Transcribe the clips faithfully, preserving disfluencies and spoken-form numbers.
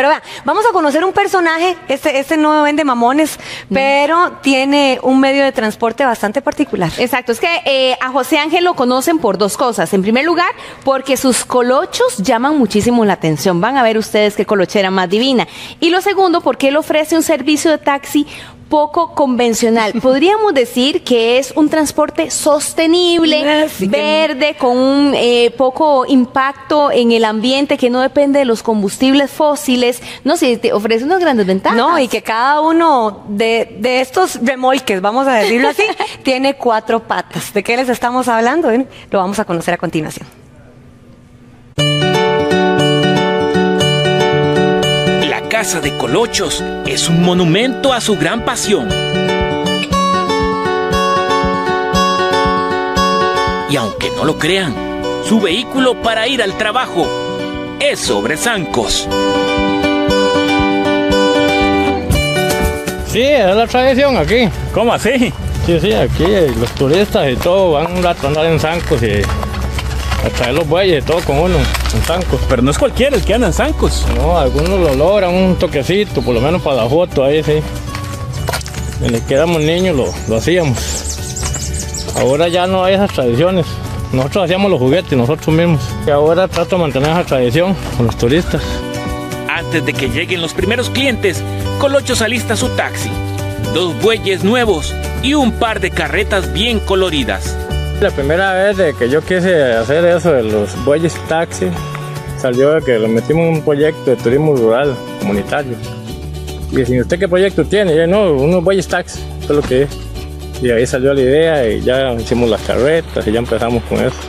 Pero vean, vamos a conocer un personaje, este, este no vende mamones, mm. pero tiene un medio de transporte bastante particular. Exacto, es que eh, a José Ángel lo conocen por dos cosas. En primer lugar, porque sus colochos llaman muchísimo la atención. Van a ver ustedes qué colochera más divina. Y lo segundo, porque él ofrece un servicio de taxi poco convencional. Podríamos decir que es un transporte sostenible, sí, verde, con un eh, poco impacto en el ambiente, que no depende de los combustibles fósiles. No sé, te ofrece unas grandes ventajas. No, y que cada uno de, de estos remolques, vamos a decirlo así, tiene cuatro patas. ¿De qué les estamos hablando? ¿Eh? Lo vamos a conocer a continuación. La Casa de Colochos es un monumento a su gran pasión. Y aunque no lo crean, su vehículo para ir al trabajo es sobre zancos. Sí, es la tradición aquí. ¿Cómo así? Sí, sí, aquí los turistas y todo van un rato a andar en zancos y a traer los bueyes y todo con uno, en zancos. Pero no es cualquiera el que anda en zancos. No, algunos lo logran, un toquecito, por lo menos para la foto, ahí sí. Desde que éramos niños lo, lo hacíamos. Ahora ya no hay esas tradiciones. Nosotros hacíamos los juguetes nosotros mismos. Y ahora trato de mantener esa tradición con los turistas. Antes de que lleguen los primeros clientes, Colochos alista su taxi. Dos bueyes nuevos y un par de carretas bien coloridas. La primera vez de que yo quise hacer eso de los bueyes taxi, salió de que lo metimos en un proyecto de turismo rural comunitario. Y dije, ¿usted qué proyecto tiene? Y yo, no, unos bueyes taxi, eso es lo que es. Y ahí salió la idea y ya hicimos las carretas y ya empezamos con eso.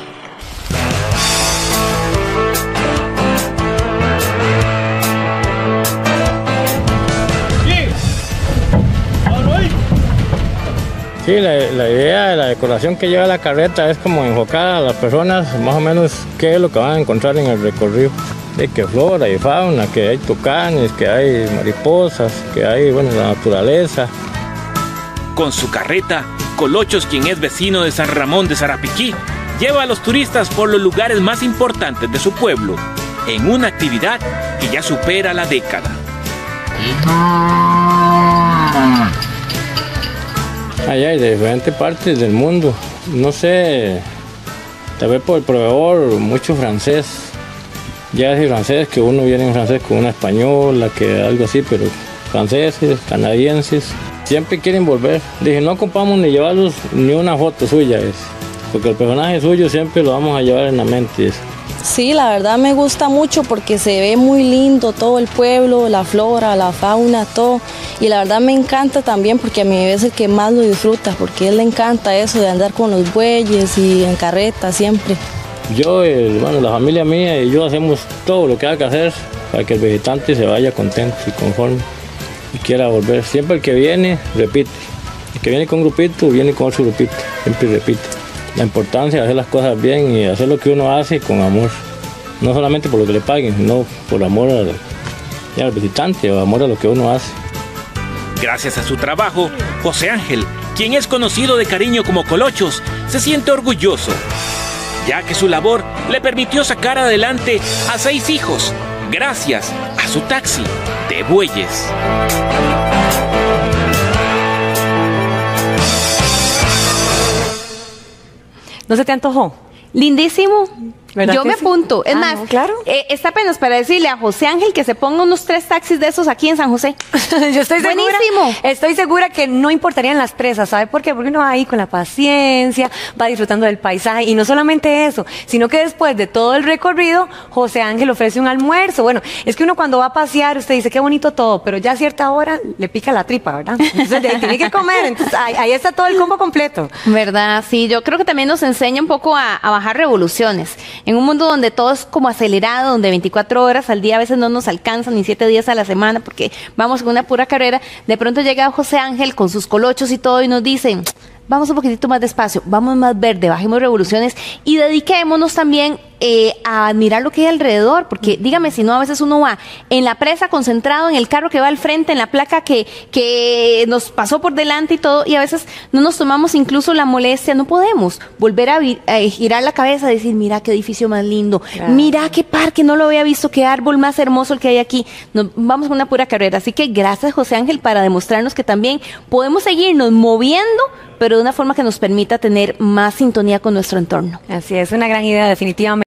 Sí, la, la idea de la decoración que lleva la carreta es como enfocar a las personas más o menos qué es lo que van a encontrar en el recorrido. De que flora y fauna, que hay tucanes, que hay mariposas, que hay, bueno, la naturaleza. Con su carreta, Colochos, quien es vecino de San Ramón de Sarapiquí, lleva a los turistas por los lugares más importantes de su pueblo, en una actividad que ya supera la década. Allá hay de diferentes partes del mundo. No sé, tal vez por el proveedor, mucho francés. Ya es francés, que uno viene en francés con una española, que algo así, pero franceses, canadienses, siempre quieren volver. Dije, no ocupamos ni llevarlos ni una foto suya, es, porque el personaje suyo siempre lo vamos a llevar en la mente. Es. Sí, la verdad me gusta mucho porque se ve muy lindo todo el pueblo, la flora, la fauna, todo. Y la verdad me encanta también porque a mí es el que más lo disfruta, porque a él le encanta eso de andar con los bueyes y en carreta siempre. Yo, el, bueno, la familia mía y yo hacemos todo lo que hay que hacer para que el visitante se vaya contento y conforme y quiera volver. Siempre el que viene, repite. El que viene con un grupito, viene con otro grupito, siempre repite. La importancia de hacer las cosas bien y hacer lo que uno hace con amor. No solamente por lo que le paguen, sino por amor al, al visitante o amor a lo que uno hace. Gracias a su trabajo, José Ángel, quien es conocido de cariño como Colochos, se siente orgulloso, ya que su labor le permitió sacar adelante a seis hijos, gracias a su taxi de bueyes. ¿No se te antojó? Lindísimo. Yo me sí? apunto. Es ah, más, no, claro. eh, está apenas para decirle a José Ángel que se ponga unos tres taxis de esos aquí en San José. Yo estoy segura. Buenísimo. Estoy segura que no importarían las presas, ¿sabe por qué? Porque uno va ahí con la paciencia, va disfrutando del paisaje y no solamente eso, sino que después de todo el recorrido, José Ángel ofrece un almuerzo. Bueno, es que uno cuando va a pasear, usted dice qué bonito todo, pero ya a cierta hora le pica la tripa, ¿verdad? Entonces de ahí tiene que comer, entonces ahí, ahí está todo el combo completo. ¿Verdad? Sí, yo creo que también nos enseña un poco a, a bajar revoluciones. En un mundo donde todo es como acelerado, donde veinticuatro horas al día a veces no nos alcanzan, ni siete días a la semana, porque vamos con una pura carrera, de pronto llega José Ángel con sus colochos y todo y nos dicen, vamos un poquitito más despacio, vamos más verde, bajemos revoluciones y dediquémonos también eh, a admirar lo que hay alrededor, porque dígame si no, a veces uno va en la presa concentrado, en el carro que va al frente, en la placa que, que nos pasó por delante y todo, y a veces no nos tomamos incluso la molestia, no podemos volver a, vi, a girar la cabeza y decir, mira qué edificio más lindo, claro. Mira qué parque, no lo había visto, qué árbol más hermoso el que hay aquí. Nos vamos con una pura carrera, así que gracias José Ángel para demostrarnos que también podemos seguirnos moviendo, pero de una forma que nos permita tener más sintonía con nuestro entorno. Así es, una gran idea definitivamente.